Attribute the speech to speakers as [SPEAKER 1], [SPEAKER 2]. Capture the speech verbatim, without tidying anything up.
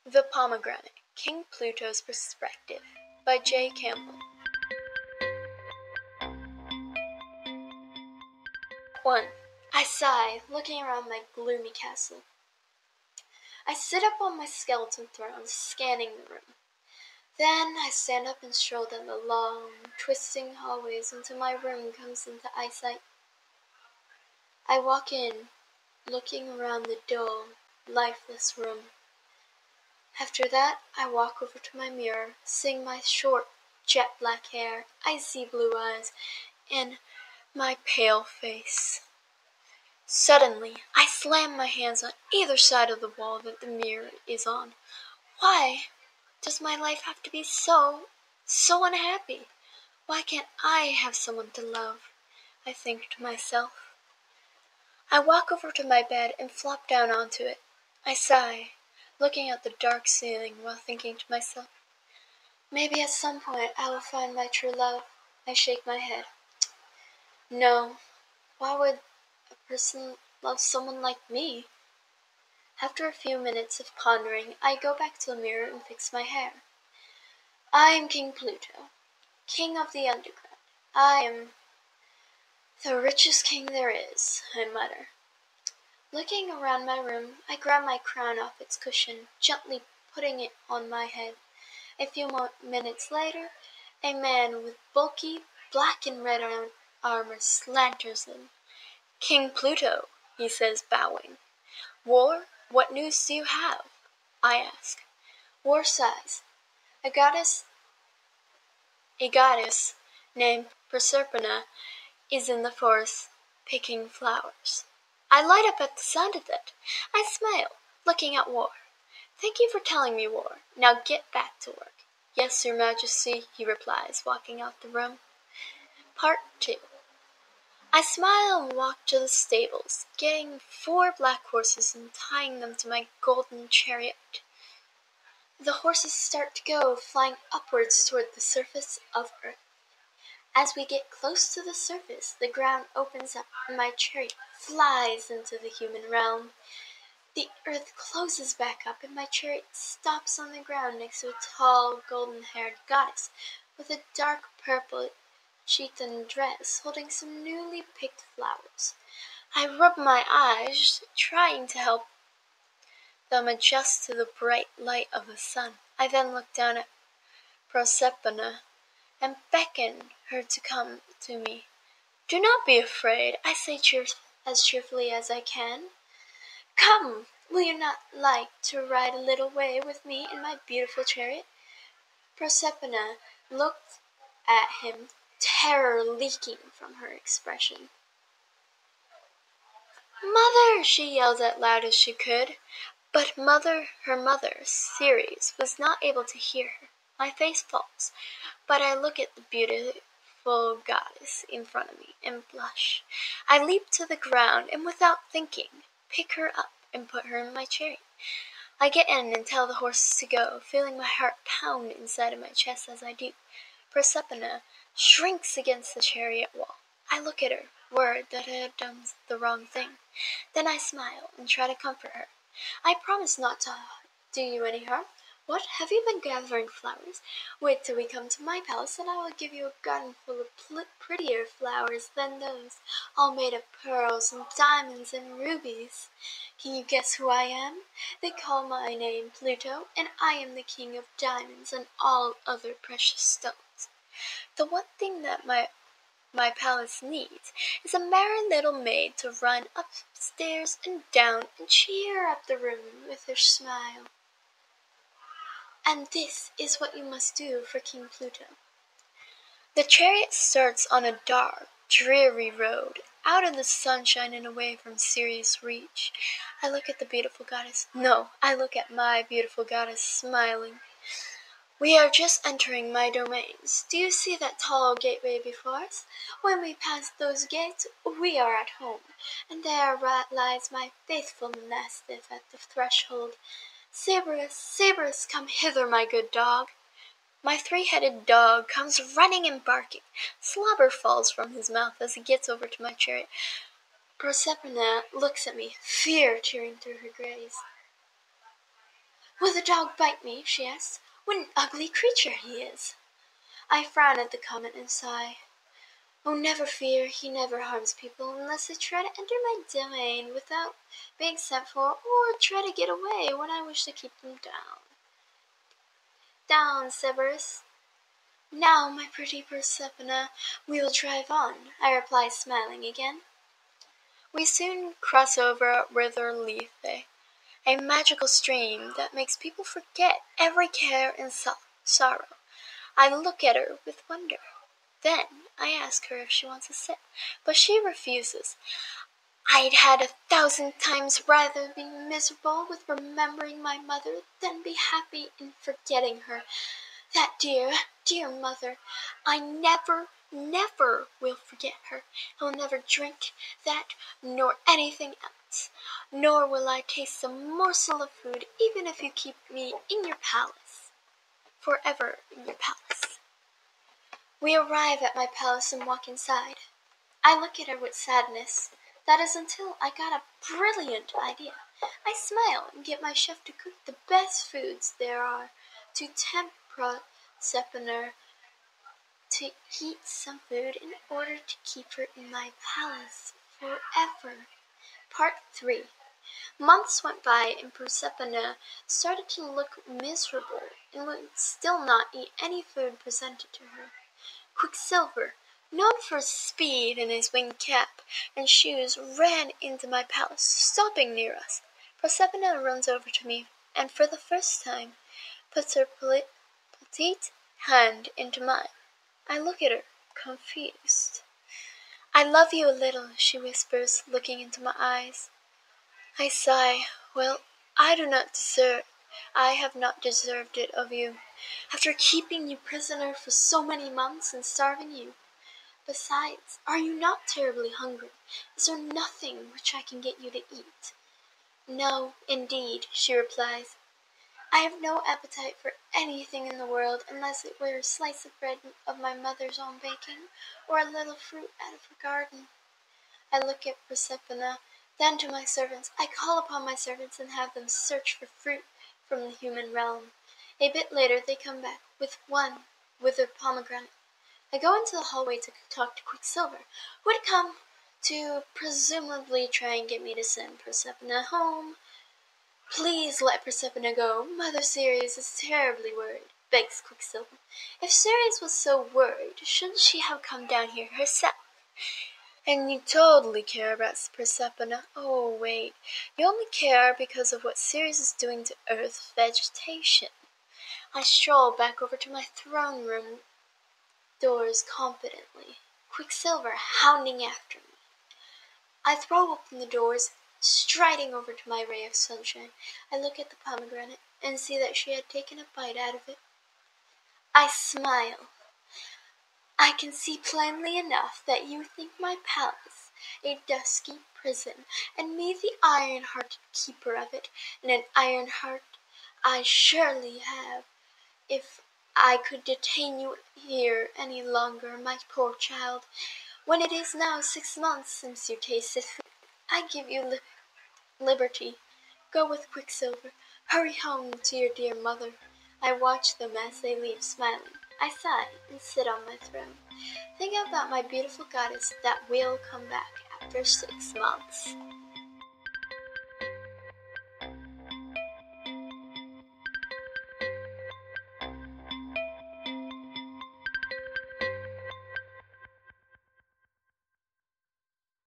[SPEAKER 1] The Pomegranate, King Pluto's Perspective by J. Campbell. one. I sigh, looking around my gloomy castle. I sit up on my skeleton throne, scanning the room. Then I stand up and stroll down the long, twisting hallways until my room comes into eyesight. I walk in, looking around the dull, lifeless room. After that, I walk over to my mirror, seeing my short, jet-black hair, icy blue eyes, and my pale face. Suddenly, I slam my hands on either side of the wall that the mirror is on. Why does my life have to be so, so unhappy? Why can't I have someone to love? I think to myself. I walk over to my bed and flop down onto it. I sigh, looking at the dark ceiling while thinking to myself, maybe at some point I will find my true love. I shake my head. No, why would a person love someone like me? After a few minutes of pondering, I go back to the mirror and fix my hair. I am King Pluto, king of the underground. I am the richest king there is, I mutter. Looking around my room, I grab my crown off its cushion, gently putting it on my head. A few mo- minutes later, a man with bulky black and red ar- armor slanters in. King Pluto, he says, bowing. War, what news do you have? I ask. War sighs. A goddess, a goddess named Proserpina is in the forest picking flowers. I light up at the sound of that. I smile, looking at War. Thank you for telling me, War. Now get back to work. Yes, Your Majesty, he replies, walking out the room. Part two. I smile and walk to the stables, getting four black horses and tying them to my golden chariot. The horses start to go, flying upwards toward the surface of Earth. As we get close to the surface, the ground opens up and my chariot flies into the human realm. The earth closes back up and my chariot stops on the ground next to a tall, golden-haired goddess with a dark purple chiton dress holding some newly picked flowers. I rub my eyes, trying to help them adjust to the bright light of the sun. I then look down at Proserpina and beckon her to come to me. Do not be afraid, I say cheer- as cheerfully as I can. Come, will you not like to ride a little way with me in my beautiful chariot? Proserpina looked at him, terror leaking from her expression. Mother, she yelled as loud as she could, but mother, her mother, Ceres, was not able to hear her. My face falls, but I look at the beautiful goddess in front of me and blush. I leap to the ground and without thinking, pick her up and put her in my chariot. I get in and tell the horses to go, feeling my heart pound inside of my chest as I do. Proserpina shrinks against the chariot wall. I look at her, worried that I have done the wrong thing. Then I smile and try to comfort her. I promise not to do you any harm. What, have you been gathering flowers? Wait till we come to my palace and I will give you a garden full of pl- prettier flowers than those, all made of pearls and diamonds and rubies. Can you guess who I am? They call my name Pluto, and I am the king of diamonds and all other precious stones. The one thing that my my palace needs is a merry little maid to run upstairs and down and cheer up the room with her smile. And this is what you must do for King Pluto. The chariot starts on a dark, dreary road, out of the sunshine and away from Ceres' reach. I look at the beautiful goddess. No, I look at my beautiful goddess smiling. We are just entering my domains. Do you see that tall gateway before us? When we pass those gates, we are at home, and there lies my faithful mastiff at the threshold. Cerberus, Cerberus, come hither, my good dog. My three-headed dog comes running and barking. Slobber falls from his mouth as he gets over to my chariot. Proserpina looks at me, fear tearing through her gaze. "Will the dog bite me?" she asks. "What an ugly creature he is!" I frown at the comment and sigh. "Oh, never fear, he never harms people unless they try to enter my domain without being sent for, or try to get away when I wish to keep them down." "Down, Cerberus." "Now, my pretty Persephone, we will drive on," I reply, smiling again. We soon cross over River Lethe, a magical stream that makes people forget every care and so- sorrow. I look at her with wonder. Then I ask her if she wants a sip, but she refuses. I'd had a thousand times rather be miserable with remembering my mother than be happy in forgetting her. That dear, dear mother, I never, never will forget her. I will never drink that nor anything else, nor will I taste a morsel of food, even if you keep me in your palace, forever in your palace. We arrive at my palace and walk inside. I look at her with sadness. That is until I got a brilliant idea. I smile and get my chef to cook the best foods there are to tempt Persephone to eat some food in order to keep her in my palace forever. Part three. Months went by and Persephone started to look miserable and would still not eat any food presented to her. Quicksilver, known for his speed in his winged cap and shoes, ran into my palace, stopping near us. Persephone runs over to me and for the first time puts her petite hand into mine. I look at her, confused. "I love you a little," she whispers, looking into my eyes. I sigh. Well, I do not deserve, I have not deserved it of you, after keeping you prisoner for so many months and starving you. Besides, are you not terribly hungry? Is there nothing which I can get you to eat?" "No, indeed," she replies. "I have no appetite for anything in the world unless it were a slice of bread of my mother's own baking, or a little fruit out of her garden." I look at Persephone, then to my servants. I call upon my servants and have them search for fruit from the human realm. A bit later they come back with one withered pomegranate. I go into the hallway to talk to Quicksilver, who had come to presumably try and get me to send Persephone home. "Please let Persephone go. Mother Ceres is terribly worried," begs Quicksilver. "If Ceres was so worried, shouldn't she have come down here herself?" "And you totally care about Persephone. Oh, wait. You only care because of what Ceres is doing to Earth's vegetation." I stroll back over to my throne room doors confidently, Quicksilver hounding after me. I throw open the doors, striding over to my ray of sunshine. I look at the pomegranate and see that she had taken a bite out of it. I smile. "I can see plainly enough that you think my palace a dusky prison, and me the iron-hearted keeper of it, and an iron heart I surely have, if I could detain you here any longer, my poor child. When it is now six months since you tasted food, I give you li- liberty. Go with Quicksilver. Hurry home to your dear mother." I watch them as they leave, smiling. I sigh and sit on my throne, thinking about my beautiful goddess that will come back after six months.